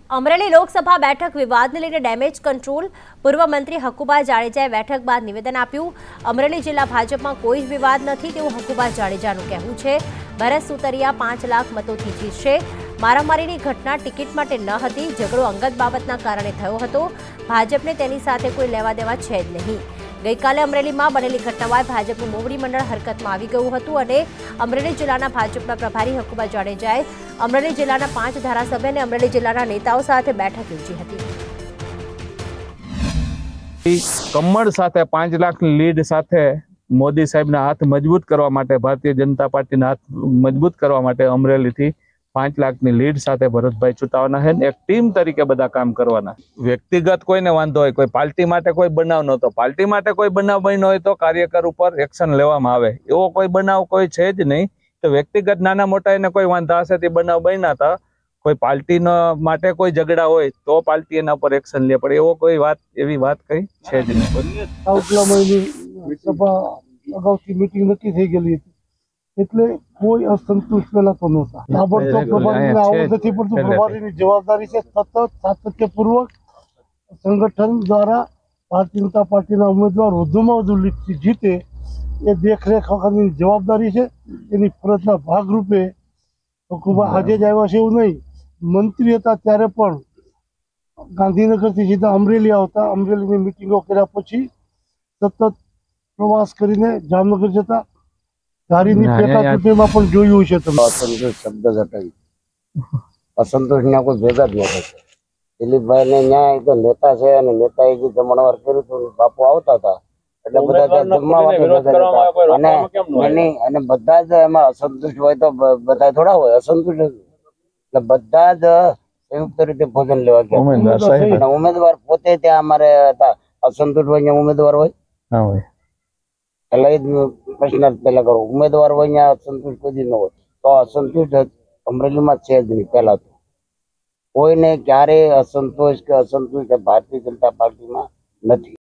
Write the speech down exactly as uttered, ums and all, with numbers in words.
અમરેલી લોકસભા બેઠક વિવાદને લઈને damage control પૂર્વ મંત્રી હકુબા જાડેજાએ બેઠક બાદ નિવેદન આપ્યું। અમરેલી જિલ્લા ભાજપમાં કોઈ જ વિવાદ નથી તેવું હકુબા જાડેજાનું કહેવું છે। ભરત સુતરિયા પાંચ લાખ મતોથી જીતશે। મારામારીની ઘટના ટિકિટ માટે ન હતી, ઝઘડો અંગત બાબતના કારણે થયો હતો। ભાજપને તેની સાથે કોઈ લેવા દેવા છે જ નહીં। ગઈકાલે અમરેલીમાં બનેલી ઘટના બાદ ભાજપનું મોવડી મંડળ હરકતમાં આવી ગયું હતું અને અમરેલી જિલ્લાના ભાજપના પ્રભારી હકુબા જાડેજાએ અમરેલી જિલ્લાના પાંચ ધારાસભ્ય અને અમરેલી જિલ્લાના નેતાઓ સાથે બેઠક યોજી હતી। કમળ સાથે પાંચ લાખની લીડ સાથે મોદી સાહેબના હાથ મજબૂત કરવા માટે, ભારતીય જનતા પાર્ટીના હાથ મજબૂત કરવા માટે અમરેલીથી પાંચ લાખની લીડ સાથે ભરતભાઈ ચૂંટાવાના છે। એક ટીમ તરીકે બધા કામ કરવાના। વ્યક્તિગત કોઈને વાંધો હોય, કોઈ પાર્ટી માટે કોઈ બનાવ નહોતો, પાર્ટી માટે કોઈ બનાવ બન્યો હોય તો કાર્યકર ઉપર એક્શન લેવામાં આવે। એવો કોઈ બનાવ કોઈ છે જ નહીં। તો વ્યક્તિગત નાના મોટા એને કોઈ વાંધા હશે તે બનાવ બન્યા હતા। કોઈ પાર્ટીનો માટે કોઈ ઝઘડા હોય તો પાર્ટી એના પર એક્શન લે, પણ એવો કોઈ વાત એવી વાત કઈ છે જ નહીં। આવતા મહિને સભા અગાઉથી મીટિંગ નક્કી થઈ ગયેલી હતી, એટલે કોઈ અસંતોષ પહેલા તો નહોતા। તાબડતોબ પ્રભારીને આવું નથી પડતું। પ્રભારીની જવાબદારી છે સતત સાતત્યપૂર્વક સંગઠન દ્વારા ભારતીય જનતા પાર્ટીના ઉમેદવાર વધુમાં વધુ લીડથી જીતે એ દેખરેખ વખતની જવાબદારી છે। એની ફરજના ભાગરૂપે હકુબા આજે જ આવ્યા છે એવું નહીં, મંત્રી હતા ત્યારે પણ ગાંધીનગરથી સીધા અમરેલી આવતા, અમરેલીની મિટિંગો કર્યા પછી સતત પ્રવાસ કરીને જામનગર જતા। ધારીની પેટા ચૂંટણીમાં પણ જોયું છે તમે। असंतोष शब्द घटाई असंतोष ने कोई भेगा ज न थशे। દિલીપભાઈ ને ન્યાય તો નેતા છે અને નેતાએ જે જમણવાર કર્યું હતું બાપુ આવતા હતા એટલે બધા જમવા માટે અને એની અને બધા જ એમાં અસંતુષ્ટ હોય તો બધા થોડા હોય અસંતુષ્ટ, એટલે બધા જ સંયુક્ત રીતે ભોજન લેવા ગયા। ઉમેદવાર પોતે ત્યાં અમારે હતા, અસંતુષ્ટ હોય ત્યાં ઉમેદવાર હોય એટલે એ પ્રશ્ન પેલા કરો, ઉમેદવાર હોય ત્યાં અસંતુષ્ટ કોઈ ન હોય તો અસંતુષ્ટ અમરેલીમાં છે જ નહીં। પહેલા તો કોઈને ક્યારે અસંતોષ કે અસંતુષ્ટ ભારતીય જનતા પાર્ટીમાં નથી।